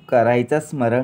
करायचं स्मरण.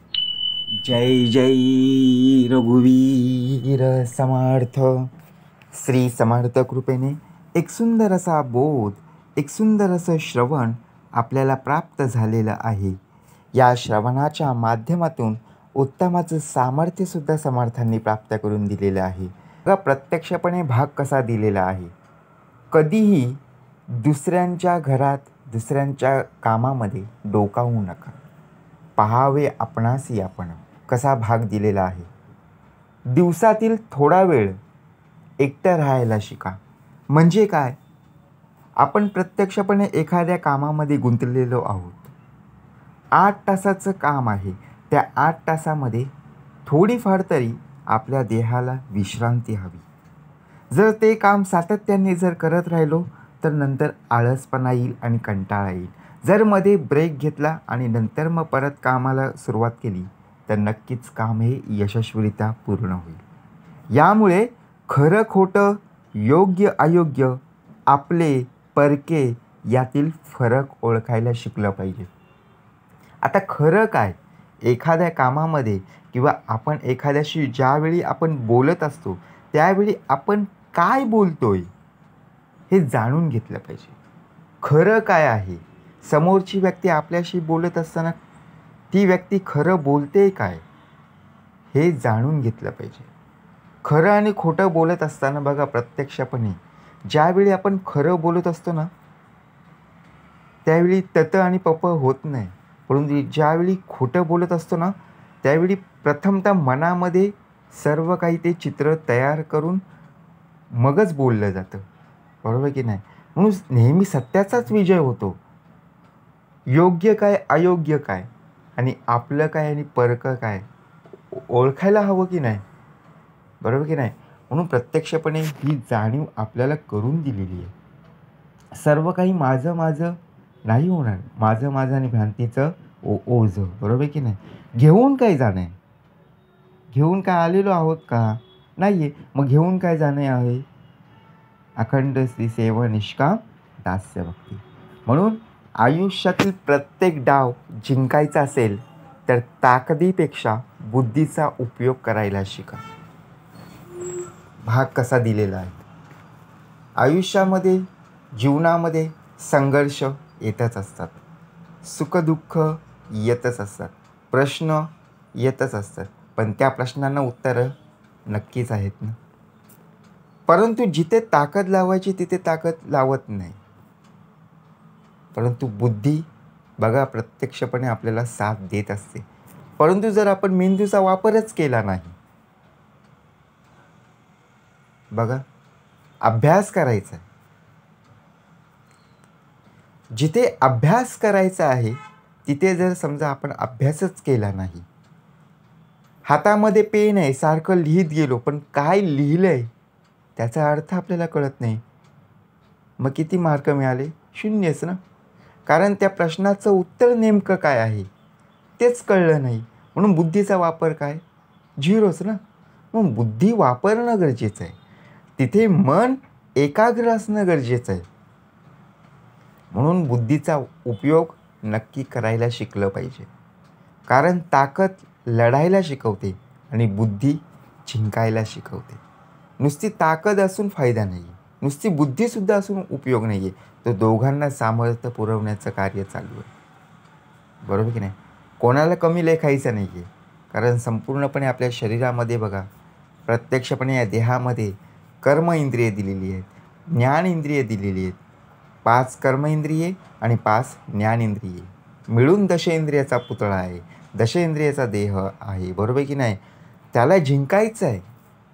जय जय रघुवीर समर्थ. श्री समर्थ कृपेने एक सुंदर असा बोध, एक सुंदर असं श्रवण आपल्याला प्राप्त झालेलं आहे. या श्रवणाच्या माध्यमातून उत्तमाचं सामर्थ्यसुद्धा समर्थांनी प्राप्त करून दिलेलं आहे. बघा, प्रत्यक्षपणे भाग कसा दिलेला आहे. कधीही दुसऱ्यांच्या घरात, दुसऱ्यांच्या कामामध्ये डोकावू नका. पहावे आपणासी आपण, कसा भाग दिलेला आहे. दिवसातील थोडा वेळ एकटं राहायला शिका. म्हणजे काय, आपण प्रत्यक्षपणे एखाद्या कामामध्ये गुंतलेलो आहोत. 8 तासाचं काम आहे. त्या 8 तासामध्ये थोडीफार तरी आपल्या देहाला विश्रांती हवी. जर ते काम सातत्याने जर करत राहिलो तर नंतर आळसपणा येईल आणि कंटाळा येईल. जर मध्ये ब्रेक घेतला आणि नंतर मग परत कामाला सुरुवात केली तर नक्कीच काम हे यशस्वीरित्या पूर्ण होईल. यामुळे खरं खोटं, योग्य अयोग्य, आपले परके यातील फरक ओळखायला शिकलं पाहिजे. आता खरं काय, एखाद्या कामामध्ये किंवा आपण एखाद्याशी ज्यावेळी आपण बोलत असतो त्यावेळी आपण काय बोलतोय हे जाणून घेतलं पाहिजे. खरं काय आहे, समोरची व्यक्ती आपल्याशी बोलत असताना ती व्यक्ती खरं बोलते काय हे जाणून घेतलं पाहिजे. खरं आणि खोटं बोलत असताना बघा, प्रत्यक्षपणे ज्यावेळी आपण खरं बोलत असतो ना त्यावेळी तत आणि पप होत नाही. परंतु ज्यावेळी खोटं बोलत असतो ना त्यावेळी प्रथमतः मनामध्ये सर्व काही ते चित्र तयार करून मगच बोललं जातं. बरोबर की नाही. म्हणून नेहमी सत्याचाच विजय होतो. योग्य काय, अयोग्य काय आणि आपलं काय आणि परकं काय ओळखायला हवं की नाही. बरोबर की नाही. म्हणून प्रत्यक्षपणे ही जाणीव आपल्याला करून दिलेली आहे. सर्व काही माझं माझं नाही होणार. माझं माझं आणि भ्रांतीचं ओझं. बरोबर की नाही. घेऊन काय जाणं आहे. घेऊन काय आलेलो आहोत का, नाही आहे. मग घेऊन काय जाणे आहे. अखंड श्री सेवा निष्काम दास्य भक्ती. म्हणून आयुष्यातील प्रत्येक डाव जिंकायचा असेल तर ताकदीपेक्षा बुद्धीचा उपयोग करायला शिका. भाग कसा दिलेला आहे. आयुष्यामध्ये, जीवनामध्ये संघर्ष येतच असतात. सुखदुःख येतच असतात. प्रश्न येतच असतात. पण त्या प्रश्नांना उत्तरं नक्कीच आहेत ना. परंतु जिथे ताकद लावायची तिथे ताकद लावत नाही. परंतु बुद्धी बघा प्रत्यक्षपणे आपल्याला साथ देत असते. परंतु जर आपण मेंदूचा वापरच केला नाही. बघा, अभ्यास करायचा आहे. जिथे अभ्यास करायचा आहे तिथे जर समजा आपण अभ्यासच केला नाही. हातामध्ये पेन आहे, सारखं लिहित गेलो, पण काय लिहिलंय त्याचा अर्थ आपल्याला कळत नाही. मग किती मार्क मिळाले, शून्यच ना. कारण त्या प्रश्नाचं उत्तर नेमकं काय आहे तेच कळलं नाही. म्हणून बुद्धीचा वापर काय, झिरोच ना. मग बुद्धी वापरणं गरजेचं आहे. तिथे मन एकाग्र असणं गरजेचं आहे. म्हणून बुद्धीचा उपयोग नक्की करायला शिकलं पाहिजे. कारण ताकद लढायला शिकवते आणि बुद्धी जिंकायला शिकवते. नुसती ताकद असून फायदा नाही आहे, नुसती बुद्धीसुद्धा असून उपयोग नाही आहे. तो दोघांना सामर्थ्य पुरवण्याचं कार्य चालू आहे. बरोबर की नाही. कोणाला कमी लेखायचं नाही आहे. कारण संपूर्णपणे आपल्या शरीरामध्ये बघा, प्रत्यक्षपणे या देहामध्ये कर्म इंद्रिये दिलेली आहेत, ज्ञान इंद्रिये दिलेली आहेत. 5 कर्म इंद्रिये आणि 5 ज्ञान इंद्रिये मिळून दशेंद्रियाचा पुतळा आहे. दशेंद्रियाचा देह आहे. बरोबर की नाही. त्याला जिंकायचं आहे.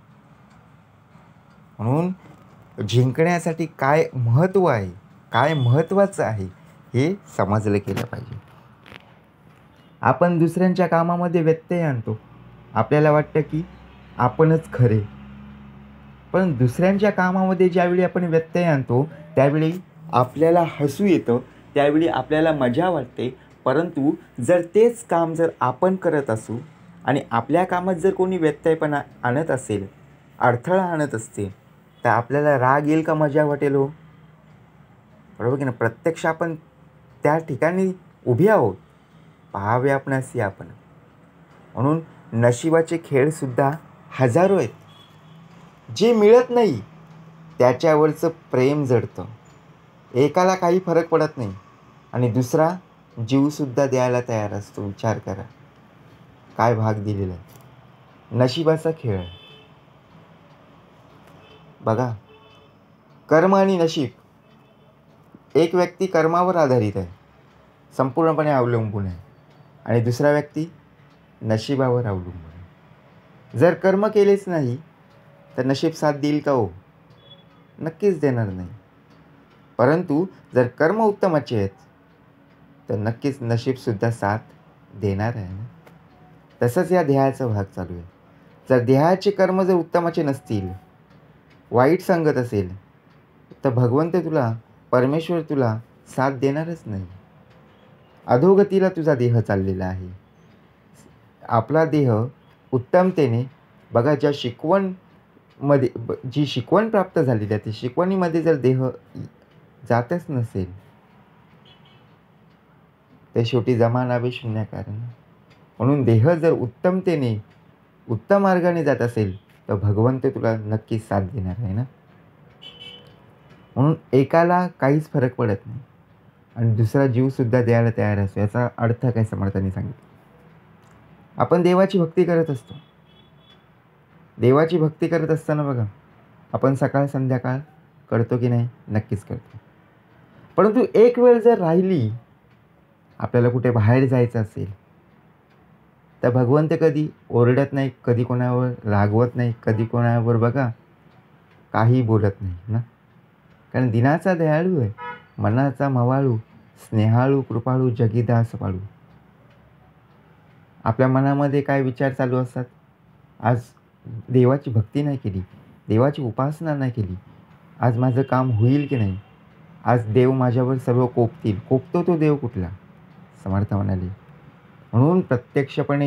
म्हणून जिंकण्यासाठी काय महत्त्व आहे, काय महत्त्वाचं आहे हे समजलं गेलं पाहिजे. आपण दुसऱ्यांच्या कामामध्ये व्यत्यय आणतो. आपल्याला वाटतं की आपणच खरे. पण दुसऱ्यांच्या कामामध्ये ज्यावेळी आपण व्यत्यय आणतो त्यावेळी आपल्याला हसू येतं, त्यावेळी आपल्याला मजा वाटते. परंतु जर तेच काम जर आपण करत असू आणि आपल्या कामात जर कोणी व्यत्ययपणा आणत असेल, अडथळा आणत असते, तर आपल्याला राग येईल का मजा वाटेल हो. बरोबर की नाही. प्रत्यक्ष आपण त्या ठिकाणी उभी आहोत. पाहावे आपणासी आपण. म्हणून नशिबाचे खेळसुद्धा हजारो आहेत. जे मिळत नाही त्याच्यावरचं प्रेम जडतं. एकाला काही फरक पडत नाही आणि दुसरा जीवसुद्धा द्यायला तयार असतो. विचार करा काय भाग दिलेला आहे. नशिबाचा खेळ आहे. बघा, कर्म आणि नशीब. एक व्यक्ती कर्मावर आधारित आहे, संपूर्णपणे अवलंबून आहे, आणि दुसरा व्यक्ती नशिबावर अवलंबून आहे. जर कर्म केलेच नाही तर नशीब साथ देईल का हो? नक्कीच देणार नाही. परंतु जर कर्म उत्तमाचे आहेत तर नक्कीच नशीबसुद्धा साथ देणार आहे ना. तसंच या देहाचा भाग चालू आहे. जर देहाचे कर्म जर उत्तमाचे नसतील, वाईट संगत असेल, तर भगवंत तुला, परमेश्वर तुला साथ देणारच नाही. अधोगतीला तुझा देह चाललेला आहे. आपला देह उत्तमतेने, बघा, ज्या शिकवणमध्ये जी शिकवण प्राप्त झालेली आहे ती शिकवणीमध्ये जर देह जातच नसेल तर शेवटी जमानावे शून्यकारण. म्हणून देह जर उत्तमतेने, उत्तम मार्गाने जात असेल तर भगवंत तुला नक्कीच साथ देणार आहे ना. म्हणून एकाला काहीच फरक पडत नाही आणि दुसरा जीवसुद्धा द्यायला तयार असतो. याचा अर्थ काय समर्थांनी सांगितलं. आपण देवाची भक्ती करत असतो. देवाची भक्ती करत असताना बघा, आपण सकाळ संध्याकाळ करतो की नाही? नक्कीच करतो. परंतु एक वेळ जर राहिली, आपल्याला कुठे बाहेर जायचं असेल, तर भगवंत कधी ओरडत नाही, कधी कोणावर रागवत नाही, कधी कोणावर बघा काही बोलत नाही ना. कारण दिनाचा दयाळू आहे, मनाचा मवाळू, स्नेहाळू, कृपाळू, जगीदास पाळू. आपल्या मनामध्ये काय विचार चालू असतात? आज देवाची भक्ती नाही केली, देवाची उपासना नाही केली, आज माझं काम होईल की नाही, आज देव माझ्यावर सर्व कोपतील. कोपतो तो देव कुठला? समर्थ म्हणाले. म्हणून प्रत्यक्षपणे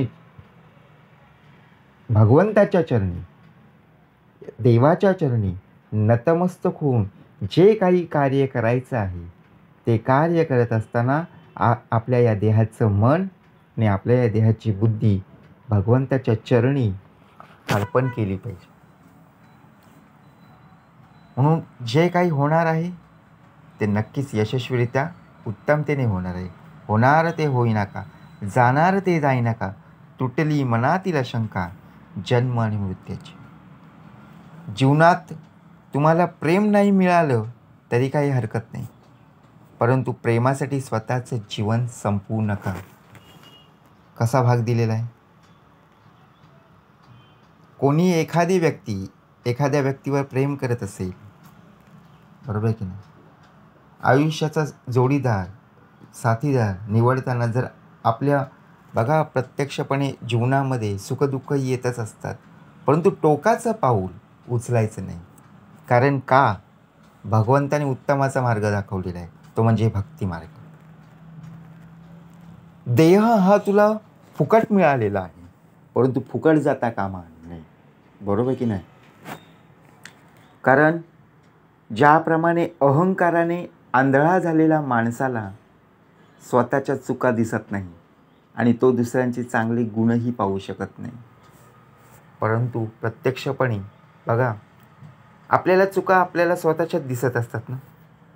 भगवंताच्या चरणी, देवाच्या चरणी नतमस्तक होऊन जे काही कार्य करायचं आहे ते कार्य करत असताना आपल्या या देहाचं मन आणि आपल्या या देहाची बुद्धी भगवंताच्या चरणी अर्पण केली पाहिजे. म्हणून जे काही होणार आहे ते नक्कीच यशस्वीरित्या उत्तमतेने होणार आहे. होणार ते होईना का, जाणार ते जाईना का, तुटली मनातील शंका, जन्म आणि मृत्यूची. जीवनात तुम्हाला प्रेम नाही मिळालं तरी काही हरकत नाही, परंतु प्रेमासाठी स्वतःचं जीवन संपवू नका. कसा भाग दिलेला आहे? कोणी एखादी व्यक्ती एखाद्या व्यक्तीवर प्रेम करत असेल, बरोबर की नाही, आयुष्याचा जोडीदार, साथीदार निवडताना जर आपल्या, बघा, प्रत्यक्षपणे जीवनामध्ये सुखदुःख येतच असतात, परंतु टोकाचं पाऊल उचलायचं नाही. कारण का? भगवंताने उत्तमाचा मार्ग दाखवलेला आहे, तो म्हणजे भक्ती मार्ग. देह हा तुला फुकट मिळालेला आहे, परंतु फुकट जाता कामा नये. बरोबर की नाही? कारण ज्याप्रमाणे अहंकाराने आंधळा झालेला माणसाला स्वतःच्या चुका दिसत नाही आणि तो दुसऱ्यांची चांगली गुणही पाहू शकत नाही, परंतु प्रत्यक्षपणे बघा, आपल्याला चुका आपल्याला स्वतःच्याच दिसत असतात ना.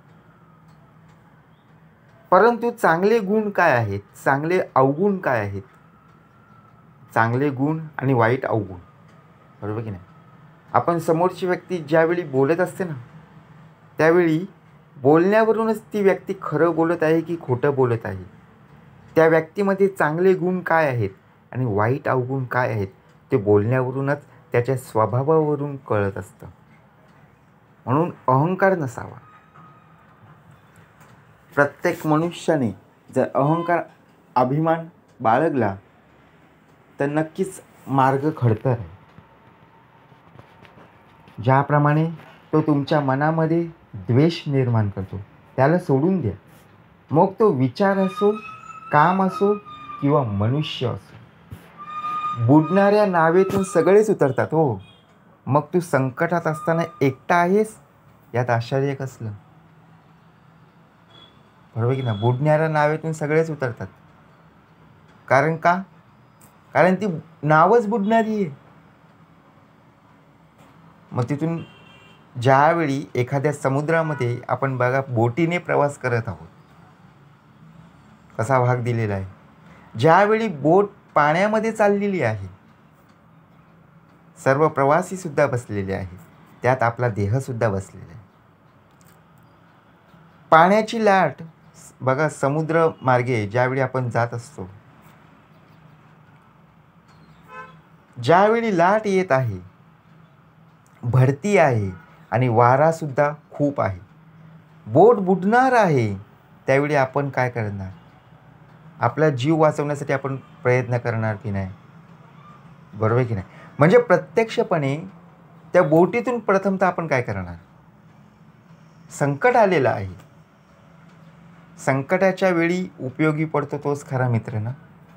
परंतु चांगले गुण काय आहेत, चांगले अवगुण काय आहेत? चांगले गुण आणि वाईट अवगुण, बरोबर की नाही? आपण समोरची व्यक्ती ज्यावेळी बोलत असते ना, त्यावेळी बोलण्यावरूनच ती व्यक्ती खरं बोलत आहे की खोटं बोलत आहे, त्या व्यक्तीमध्ये चांगले गुण काय आहेत आणि वाईट अवगुण काय आहेत ते बोलण्यावरूनच, त्याच्या स्वभावावरून कळत असतं. म्हणून अहंकार नसावा. प्रत्येक मनुष्याने जर अहंकार, अभिमान बाळगला तर नक्कीच मार्ग खडतर आहे. ज्याप्रमाणे तो तुमच्या मनामध्ये द्वेष निर्माण करतो, त्याला सोडून द्या. मग तो विचार असो, काम असो किंवा मनुष्य असो. बुडणाऱ्या नावेतून सगळेच उतरतात हो. मग तू संकटात असताना एकटा आहेस यात आश्चर्य कसलं? बरोबर की ना? बुडणाऱ्या नावेतून सगळेच उतरतात. कारण का? कारण ती नावच बुडणारी आहे. मग तिथून ज्यावेळी एखाद्या समुद्रामध्ये आपण बघा बोटीने प्रवास करत आहोत, कसा भाग दिलेला आहे. ज्यावेळी बोट पाण्यामध्ये चाललेली आहे, सर्व प्रवासीसुद्धा बसलेले आहेत, त्यात आपला देहसुद्धा बसलेला आहे. पाण्याची लाट बघा समुद्र मार्गे ज्यावेळी आपण जात असतो, ज्यावेळी लाट येत आहे, भरती आहे आणि वारासुद्धा खूप आहे, बोट बुडणार आहे, त्यावेळी आपण काय करणार? आपला जीव वाचवण्यासाठी आपण प्रयत्न करणार की नाही? बरोबर की नाही? म्हणजे प्रत्यक्षपणे त्या बोटीतून प्रथमतः आपण काय करणार? संकट आलेलं आहे, संकटाच्या वेळी उपयोगी पडतो तोच खरा मित्र ना.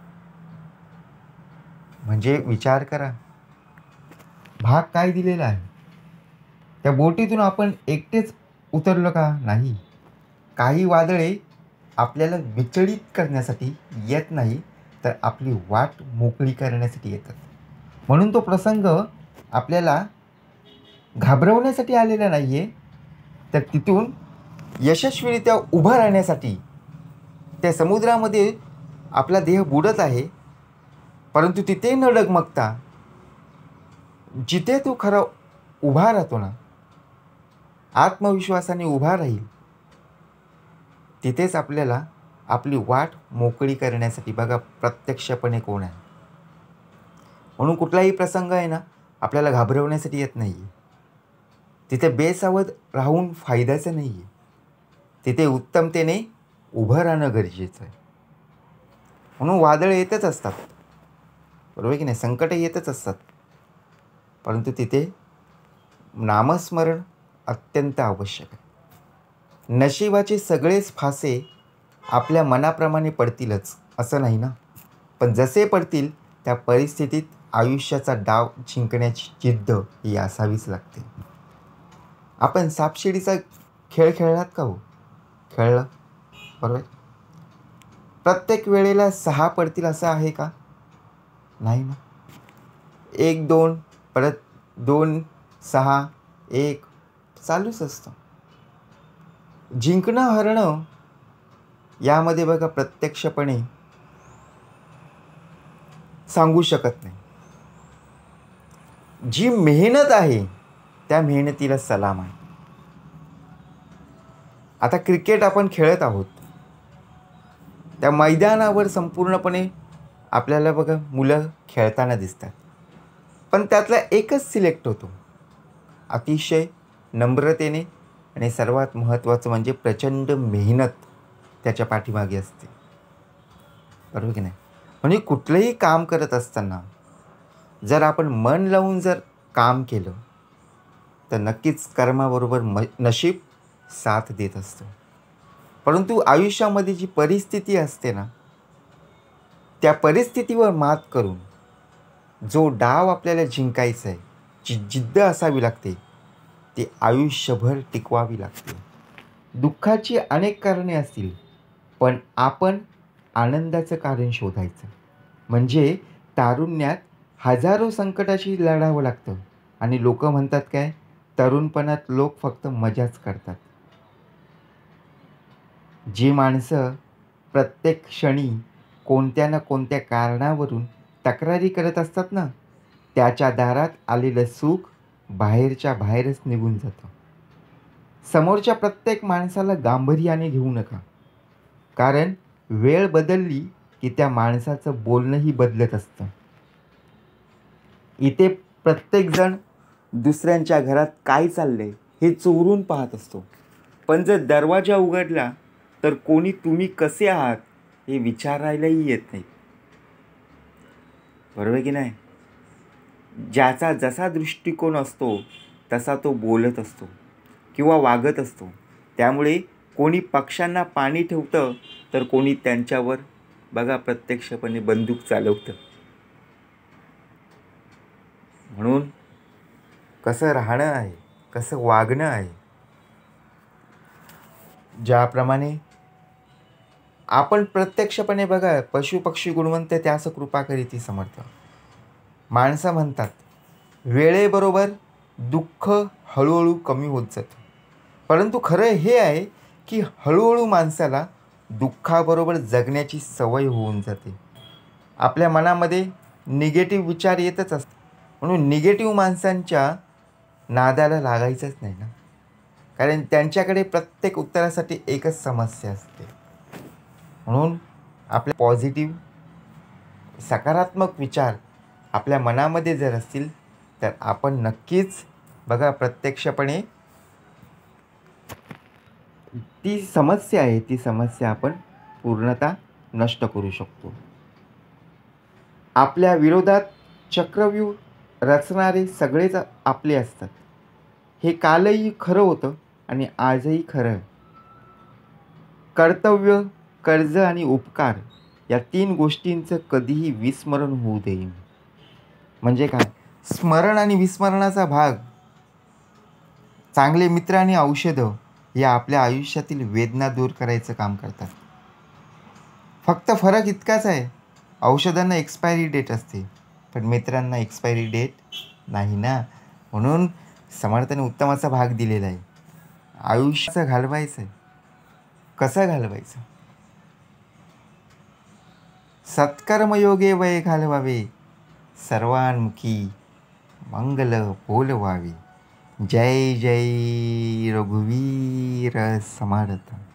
म्हणजे विचार करा, भाग काय दिलेला आहे. त्या बोटीतून आपण एकटेच उतरलो का? नाही. काही वादळे आपल्याला विचलित करण्यासाठी येत नाही, तर आपली वाट मोकळी करण्यासाठी येतात. म्हणून तो प्रसंग आपल्याला घाबरवण्यासाठी आलेला नाही आहे, तर तिथून यशस्वीरित्या उभं राहण्यासाठी. त्या समुद्रामध्ये आपला देह बुडत आहे, परंतु तिथे न डगमगता जिथे तो खरा उभा राहतो ना, आत्मविश्वासाने उभा राहील, तिथेच आपल्याला आपली वाट मोकळी करण्यासाठी बघा प्रत्यक्षपणे कोण आहे. म्हणून कुठलाही प्रसंग आहे ना, आपल्याला घाबरवण्यासाठी येत नाही आहे. तिथे बेसावध राहून फायद्याचं नाही आहे. तिथे उत्तमतेने उभं राहणं गरजेचं आहे. म्हणून वादळ येतच असतात, बरोबर की नाही? संकट येतच असतात, परंतु तिथे नामस्मरण अत्यंत आवश्यक आहे. नशिबाचे सगळेच फासे आपल्या मनाप्रमाणे पडतीलच असं नाही ना, पण जसे पडतील त्या परिस्थितीत आयुष्याचा डाव जिंकण्याची जिद्द ही असावीच लागते. आपण सापशिडीचा खेळ खेळलात का हो? खेळलं, बरोबर? प्रत्येक वेळेला 6 पडतील असं आहे का? नाही ना. 1 2 परत 2 6 1 चालूच असतं. जिंकणं हरणं यामध्ये बघा प्रत्यक्षपणे सांगू शकत नाही. जी मेहनत आहे त्या मेहनतीला सलाम आहे. आता क्रिकेट आपण खेळत आहोत, त्या मैदानावर संपूर्णपणे आपल्याला बघा मुलं खेळताना दिसतात, पण त्यातला एकच सिलेक्ट होतो अतिशय नम्रतेने, आणि सर्वात महत्त्वाचं म्हणजे प्रचंड मेहनत त्याच्या पाठीमागे असते, बरोबर की नाही? म्हणजे कुठलंही काम करत असताना जर आपण मन लावून जर काम केलं तर नक्कीच कर्माबरोबर नशीब साथ देत असतो. परंतु आयुष्यामध्ये जी परिस्थिती असते ना, त्या परिस्थितीवर मात करून जो डाव आपल्याला जिंकायचा आहे, जी जिद्द असावी लागते, ती आयुष्यभर टिकवावी लागते. दुःखाची अनेक कारणे असतील, पण आपण आनंदाचं कारण शोधायचं. म्हणजे तारुण्यात हजारो संकटाशी लढावं लागतं आणि लोक म्हणतात काय, तरुणपणात लोक फक्त मजाच करतात. जी माणसं प्रत्येक क्षणी कोणत्या ना कोणत्या कारणावरून तक्रारी करत असतात ना, त्याच्या दारात आलेलं सुख बाहेरच्या बाहेरच निघून जातं. समोरच्या प्रत्येक माणसाला गांभीर्याने घेऊ नका, कारण वेळ बदलली की त्या माणसाचं बोलणंही बदलत असतं. इथे प्रत्येकजण दुसऱ्यांच्या घरात काय चाललंय हे चोरून पाहत असतो, पण जर दरवाजा उघडला तर कोणी तुम्ही कसे आहात हे विचारायलाही येत नाही, बरोबर की नाही? ज्याचा जसा दृष्टिकोन असतो तसा तो बोलत असतो किंवा वागत असतो. त्यामुळे कोणी पक्ष्यांना पाणी ठेवतं तर कोणी त्यांच्यावर बघा प्रत्यक्षपणे बंदूक चालवतं. म्हणून कसं राहणं आहे, कसं वागणं आहे, ज्याप्रमाणे आपण प्रत्यक्षपणे बघा, पशुपक्षी गुणवंत त्यास कृपा करीती समर्थ. माणसं म्हणतात वेळेबरोबर दुःख हळूहळू कमी होत जातं, परंतु खरं हे आहे की हळूहळू माणसाला दुःखाबरोबर जगण्याची सवय होऊन जाते. आपल्या मनामध्ये निगेटिव्ह विचार येतच असतात, म्हणून निगेटिव्ह माणसांच्या नादाला लागायचंच नाही ना, कारण त्यांच्याकडे प्रत्येक उत्तरासाठी एकच समस्या असते. म्हणून आपले पॉझिटिव्ह सकारात्मक विचार आपल्या मनामध्ये जर असतील तर आपण नक्कीच बघा प्रत्यक्षपणे ती समस्या आहे, ती समस्या आपण पूर्णतः नष्ट करू शकतो. आपल्या विरोधात चक्रव्यूह रचणारे सगळेच आपले असतात. हे कालही खरं होतं आणि आजही खरं. कर्तव्य, कर्ज आणि उपकार या 3 गोष्टींचं कधीही विस्मरण होऊ देईन. म्हणजे काय? स्मरण आणि विस्मरणाचा भाग, चांगले मित्र आणि औषधं या आपल्या आयुष्यातील वेदना दूर करायचं काम करतात. फक्त फरक इतकाच आहे, औषधांना एक्सपायरी डेट असते, पण मित्रांना एक्सपायरी डेट नाही ना. म्हणून समर्थाने उत्तम असा भाग दिलेला आहे. आयुष्य घालवायचं आहे, कसं घालवायचं? सत्कर्मयोगे वय घालवावे, सर्वांमुखी मंगल बोलवावे. जय जय रघुवीर समर्थ.